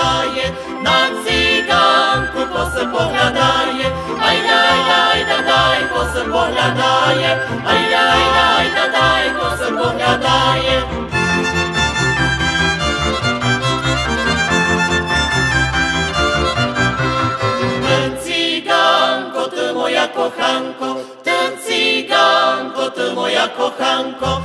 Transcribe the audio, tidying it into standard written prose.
daje, na cyganku kosę poglądaje. Aj da daj, kosę poglądaje, aj da daj, kosę poglądaje. Ten cyganko, ty moja kochanko, ten cyganko, ty moja kochanko,